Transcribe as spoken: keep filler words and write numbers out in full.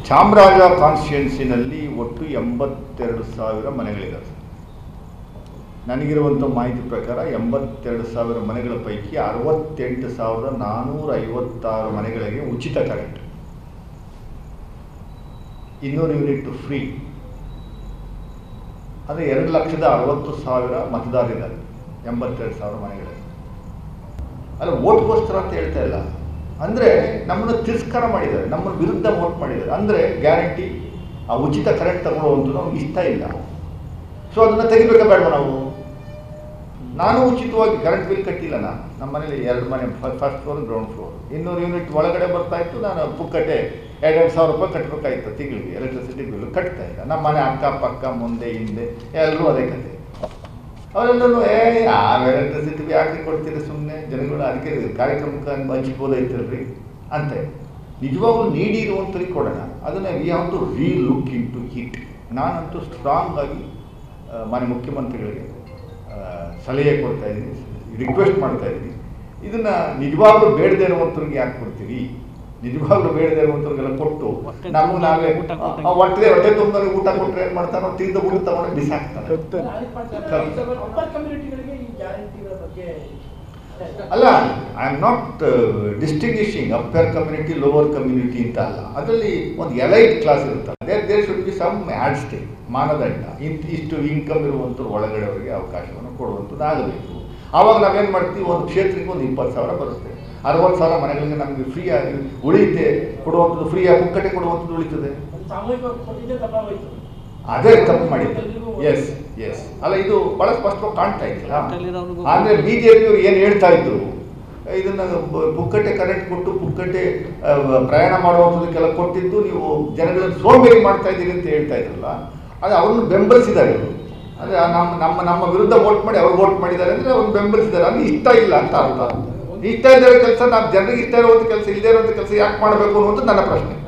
ಚಾಮರಾಜ ಕಾನ್ಸ್ಟಿಟ್ಯೂನ್ಸಿನಲ್ಲಿ ಒಟ್ಟು ಎಂಬತ್ತೆರಡು ಸಾವಿರ ಮನೆಗಳಿದ್ದಾವೆ. ನನಗಿರುವಂಥ ಮಾಹಿತಿ ಪ್ರಕಾರ ಎಂಬತ್ತೆರಡು ಸಾವಿರ ಮನೆಗಳ ಪೈಕಿ ಅರವತ್ತೆಂಟು ಸಾವಿರದ ನಾನ್ನೂರ ಐವತ್ತಾರು ಮನೆಗಳಿಗೆ ಉಚಿತ ಕರೆಂಟ್, ಇನ್ನೂರು ಯೂನಿಟ್ ಫ್ರೀ. ಅದೇ ಎರಡು ಲಕ್ಷದ ಅರವತ್ತು ಸಾವಿರ ಮತದಾರರಿದ್ದಾರೆ ಎಂಬತ್ತೆರಡು ಸಾವಿರ ಮನೆಗಳಲ್ಲಿ. ಅಲ್ಲ, ಓಟ್ಗೋಸ್ಕರ ಅಂತ ಹೇಳ್ತಾ ಇಲ್ಲ, ಅಂದರೆ ನಮ್ಮನ್ನು ತಿರಸ್ಕಾರ ಮಾಡಿದ್ದಾರೆ, ನಮ್ಮನ್ನು ವಿರುದ್ಧ ವೋಟ್ ಮಾಡಿದ್ದಾರೆ. ಅಂದರೆ ಗ್ಯಾರಂಟಿ ಆ ಉಚಿತ ಕರೆಂಟ್ ತಗೊಳ್ಳುವಂಥ ನಮ್ಗೆ ಇಷ್ಟ ಇಲ್ಲ. ಸೊ ಅದನ್ನು ತೆಗಿಬೇಕಾ ಬೇಡವಾ ನಾವು? ನಾನು ಉಚಿತವಾಗಿ ಕರೆಂಟ್ ಬಿಲ್ ಕಟ್ಟಿಲ್ಲ. ನಾನು ನಮ್ಮ ಮನೇಲಿ ಎರಡು ಮನೆ, ಫಸ್ಟ್ ಫ್ಲೋರ್ ಗ್ರೌಂಡ್ ಫ್ಲೋರ್, ಇನ್ನೂರು ಯೂನಿಟ್ ಒಳಗಡೆ ಬರ್ತಾ ಇತ್ತು. ನಾನು ಪುಕ್ಕಟ್ಟೆ ಎರಡೆರಡು ಸಾವಿರ ರೂಪಾಯಿ ಕಟ್ಟಬೇಕಾಗಿತ್ತು ತಿಂಗಳಿಗೆ ಎಲೆಕ್ಟ್ರಿಸಿಟಿ ಬಿಲ್. ಕಟ್ತಾ ಇಲ್ಲ. ನಮ್ಮ ಮನೆ ಅಕ್ಕಪಕ್ಕ ಮುಂದೆ ಹಿಂದೆ ಎಲ್ಲರೂ ಅದೇ ಕತೆ. ಅವರೆಲ್ಲರೂ ಏ ಯಾವ ಎಲೆಕ್ಟ್ರಿಸಿಟಿ ಯಾಕೆ ಕೊಡ್ತೀರಿ ಸುಮ್ಮನೆ ಜನಗಳು, ಅದಕ್ಕೆ ಕಾರ್ಯಕ್ರಮಕ್ಕೆ ಹಂಚ್ಬೋದೈತಲ್ರಿ ಅಂತ. ನಿಜವಾಗ್ಲೂ ನೀಡಿ ಇರುವಂಥವ್ರಿಗೆ ಕೊಡೋಣ. ಅದನ್ನು we have to relook into it. ನಾನಂತೂ ಸ್ಟ್ರಾಂಗ್ ಆಗಿ ಮಾನ್ಯ ಮುಖ್ಯಮಂತ್ರಿಗಳಿಗೆ ಸಲಹೆ ಕೊಡ್ತಾ ಇದ್ದೀನಿ, ರಿಕ್ವೆಸ್ಟ್ ಮಾಡ್ತಾ ಇದ್ದೀನಿ. ಇದನ್ನು ನಿಜವಾಗ್ಲೂ ಬೇಡದೇ ಇರುವಂಥವ್ರಿಗೆ ಯಾಕೆ ಕೊಡ್ತೀವಿ? ನಿಜವಾಗ್ಲೂ ಬೇಡದೇ ಇರುವಂಥವ್ರಿಗೆಲ್ಲ ಕೊಟ್ಟು ನಮಗೆ ನಾವೇ ಹೊಟ್ಟೆ ಹೊಟ್ಟೆ ತುಂಬದಲ್ಲಿ ಊಟ ಕೊಟ್ಟರೆ ಏನು ಮಾಡ್ತಾನೋ, ತಿಂದು ಊಟ ತಗೊಂಡು ಬಿಸಾಕ್ತಾನೆ. ಅಲ್ಲ, I am not distinguishing upper community lower community ಅಂತ ಅಲ್ಲ. ಅದರಲ್ಲಿ ಒಂದು ಎಲೈಟ್ ಕ್ಲಾಸ್ ಇರುತ್ತಲ್ಲ, there there should be some add stay ಮಾನದಂಡ. ಇಂತ ಇಷ್ಟು ಇನ್ಕಮ್ ಇರುವಂಥವ್ರು ಒಳಗಡೆ ಅವರಿಗೆ ಅವಕಾಶವನ್ನು ಕೊಡುವಂಥದ್ದು ಆಗಬೇಕು. ಆವಾಗ ನಾವೇನು ಮಾಡ್ತೀವಿ, ಒಂದು ಕ್ಷೇತ್ರಕ್ಕೆ ಒಂದು ಇಪ್ಪತ್ತು ಸಾವಿರ ಬರುತ್ತೆ, ಅರವತ್ತು ಸಾವಿರ ಮನೆಗಳಿಗೆ ನಮಗೆ ಫ್ರೀಯಾಗಿ ಉಳಿಯುತ್ತೆ. ಕೊಡುವಂಥದ್ದು ಫ್ರೀಯಾಗಿ ಪುಕ್ಕಟೆ ಕೊಡುವಂಥದ್ದು ಉಳಿತದೆ. ಅದೇ ತಪ್ಪು ಮಾಡಿದ್ದು. ಎಸ್ ಎಸ್ ಅಲ್ಲ, ಇದು ಭಾಳ ಸ್ಪಷ್ಟವಾಗಿ ಕಾಣ್ತಾ ಇತ್ತಲ್ಲ. ಆದರೆ ಬಿ ಜೆ ಪಿಯವರು ಏನು ಹೇಳ್ತಾ ಇದ್ರು, ಇದನ್ನು ಪುಕ್ಕಟೆ ಕರೆಂಟ್ ಕೊಟ್ಟು ಪುಕ್ಕಟೆ ಪ್ರಯಾಣ ಮಾಡುವಂಥದಕ್ಕೆಲ್ಲ ಕೊಟ್ಟಿದ್ದು ನೀವು ಜನಗಳನ್ನು ಸೋಂಬೇರಿ ಮಾಡ್ತಾ ಇದ್ದೀರಿ ಅಂತ ಹೇಳ್ತಾ ಇದ್ರಲ್ಲ, ಅದು ಅವ್ರನ್ನ ಬೆಂಬಲಿಸಿದ್ದಾರೆ ಇವರು. ಅಂದರೆ ನಮ್ಮ ನಮ್ಮ ನಮ್ಮ ವಿರುದ್ಧ ವೋಟ್ ಮಾಡಿ ಅವ್ರು ವೋಟ್ ಮಾಡಿದ್ದಾರೆ ಅಂದರೆ ಅವ್ರನ್ನ ಬೆಂಬಲಿಸಿದ್ದಾರೆ. ಅದು ಇಷ್ಟ ಇಲ್ಲ ಅಂತ ಅರ್ಥ. ಇಷ್ಟ ಇದ್ದ ಕೆಲಸ ನಾವು ಜನರಿಗೆ ಇಷ್ಟ ಇರುವಂಥ ಕೆಲಸ, ಇಲ್ಲದೇ ಇರುವಂಥ ಕೆಲಸ ಯಾಕೆ ಮಾಡಬೇಕು ಅನ್ನುವಂಥದ್ದು ನನ್ನ ಪ್ರಶ್ನೆ.